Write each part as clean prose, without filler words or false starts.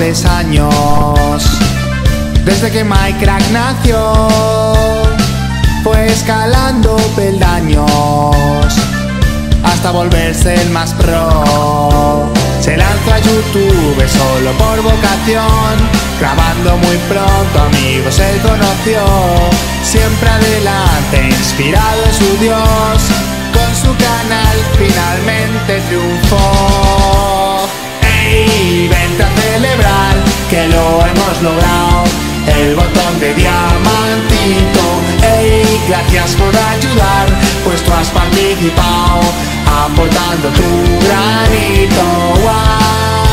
3 años. Desde que Minecraft nació, fue escalando peldaños hasta volverse el más pro. Se lanzó a YouTube solo por vocación, grabando muy pronto amigos él conoció. Siempre adelante, inspirado en su Dios, con su canal finalmente triunfó. ¡Ey! Vente a celebrar que lo hemos logrado, el botón de diamantito. ¡Ey! Gracias por ayudar, pues tú has participado, aportando tu granito. ¡Wow!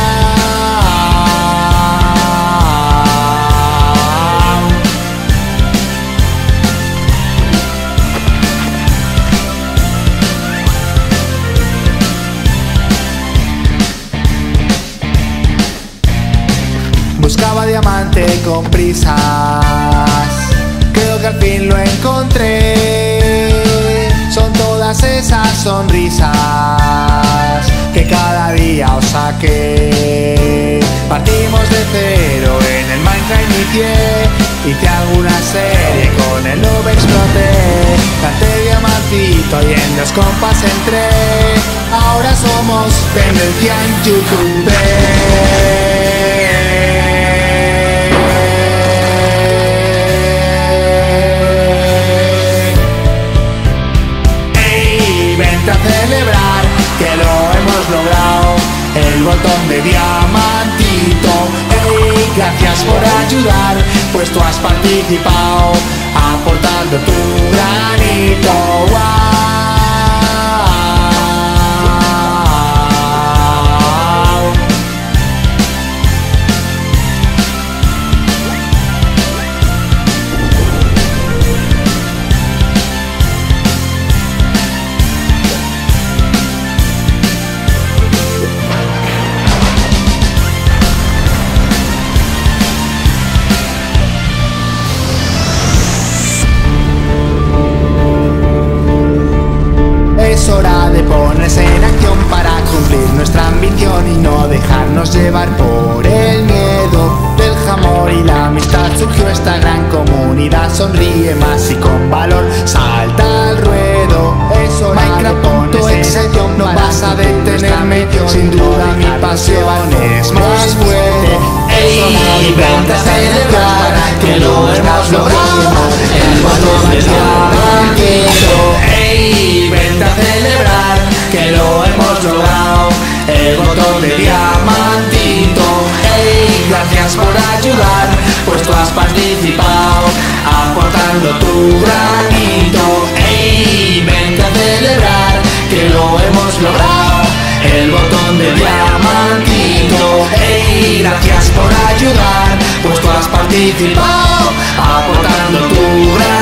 Buscaba diamante con prisas, creo que al fin lo encontré. Son todas esas sonrisas que cada día os saqué. Partimos de cero, en el Minecraft inicié, hice alguna serie, con el noob exploté. Canté diamantito y en los compas entré. Ahora somos tendencia en YouTube. A celebrar que lo hemos logrado, el botón de diamantito. ¡Ey! Gracias por ayudar, pues tú has participado, aportando tu granito. ¡Wow! Es hora de ponerse en acción para cumplir nuestra ambición y no dejarnos llevar por el miedo del jamón y la amistad. Surgió esta gran comunidad, sonríe más y con valor salta al ruedo. Es hora de ponerse en acción, no vas a detenerme, sin duda mi pasión es más fuerte. ¡Ey! Vente a celebrar que lo hemos logrado, el botón de diamantito. ¡Ey! Vente a celebrar que lo hemos logrado, el botón de diamantito. ¡Ey! Gracias por ayudar, pues tú has participado, aportando tu granito. ¡Ey! Vente a celebrar que lo hemos logrado, el botón de diamantito. ¡Ey! Gracias por ayudar, pues tú has participado, aportando tu granito.